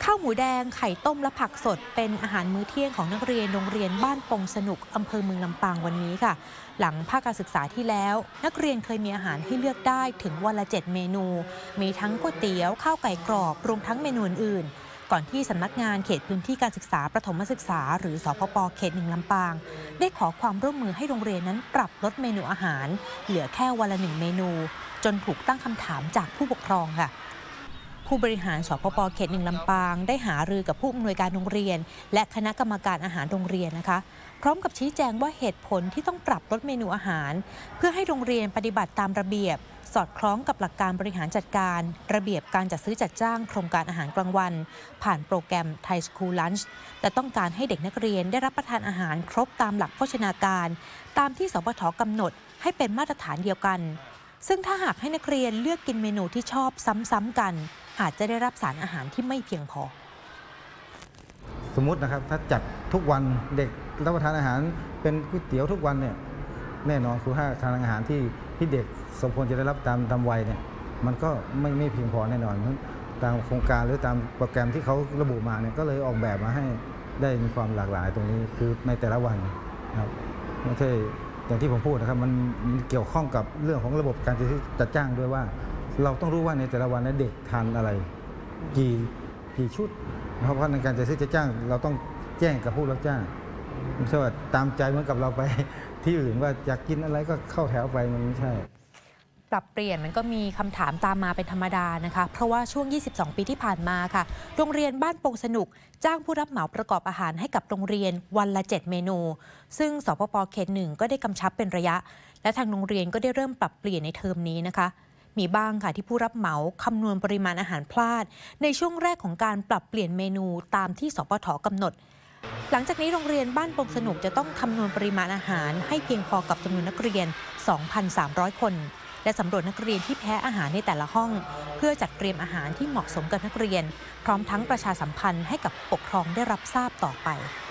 ข้าวหมูแดงไข่ต้มและผักสดเป็นอาหารมื้อเที่ยงของนักเรียนโรงเรียนบ้านปงสนุกอำเภอเมืองลำปางวันนี้ค่ะหลังภาคการศึกษาที่แล้วนักเรียนเคยมีอาหารให้เลือกได้ถึงวันละ7 เมนูมีทั้งก๋วยเตี๋ยวข้าวไก่กรอบรวมทั้งเมนูอื่นก่อนที่สำนักงานเขตพื้นที่การศึกษาประถมศึกษาหรือสพป.เขต 1 ลำปางได้ขอความร่วมมือให้โรงเรียนนั้นปรับลดเมนูอาหารเหลือแค่วันละ1 เมนูจนถูกตั้งคำถามจากผู้ปกครองค่ะผู้บริหารสพป.เขต 1 ลำปางได้หารือกับผู้อำนวยการโรงเรียนและคณะกรรมการอาหารโรงเรียนนะคะพร้อมกับชี้แจงว่าเหตุผลที่ต้องปรับลดเมนูอาหารเพื่อให้โรงเรียนปฏิบัติตามระเบียบสอดคล้องกับหลักการบริหารจัดการระเบียบการจัดซื้อจัดจ้างโครงการอาหารกลางวันผ่านโปรแกรม Thai School Lunch แต่ต้องการให้เด็กนักเรียนได้รับประทานอาหารครบตามหลักโภชนาการตามที่สปท.กำหนดให้เป็นมาตรฐานเดียวกันซึ่งถ้าหากให้นักเรียนเลือกกินเมนูที่ชอบซ้ำๆกันอาจจะได้รับสารอาหารที่ไม่เพียงพอสมมุตินะครับถ้าจัดทุกวันเด็กรับประทานอาหารเป็นก๋วยเตี๋ยวทุกวันเนี่ยแน่นอนคุณค่าทางอาหารที่เด็กสมควรจะได้รับตามวัยเนี่ยมันก็ไม่เพียงพอแน่นอนตามโครงการหรือตามโปรแกรมที่เขาระบุมาเนี่ยก็เลยออกแบบมาให้ได้มีความหลากหลายตรงนี้คือในแต่ละวันครับไม่ใช่อย่างที่ผมพูดนะครับมันเกี่ยวข้องกับเรื่องของระบบการจัดจ้างด้วยว่าเราต้องรู้ว่าในแต่ละวันนั้นเด็กทานอะไรกี่ชุดเพราะในการจัดซื้อจัดจ้างเราต้องแจ้งกับผู้รับจ้างไม่ใช่ว่าตามใจเหมือนกับเราไปที่อื่นว่าอยากกินอะไรก็เข้าแถวไปมันไม่ใช่ปรับเปลี่ยนมันก็มีคำถามตามมาเป็นธรรมดานะคะเพราะว่าช่วง22 ปีที่ผ่านมาค่ะโรงเรียนบ้านปงสนุกจ้างผู้รับเหมาประกอบอาหารให้กับโรงเรียนวันละ7 เมนูซึ่งสพป.เขต 1ก็ได้กำชับเป็นระยะและทางโรงเรียนก็ได้เริ่มปรับเปลี่ยนในเทอมนี้นะคะมีบ้างค่ะที่ผู้รับเหมาคำนวณปริมาณอาหารพลาดในช่วงแรกของการปรับเปลี่ยนเมนูตามที่สปท.กำหนดหลังจากนี้โรงเรียนบ้านปงสนุกจะต้องคำนวณปริมาณอาหารให้เพียงพอกับจำนวนนักเรียน 2,300 คนและสำรวจนักเรียนที่แพ้อาหารในแต่ละห้องเพื่อจัดเตรียมอาหารที่เหมาะสมกับนักเรียนพร้อมทั้งประชาสัมพันธ์ให้กับผู้ปกครองได้รับทราบต่อไป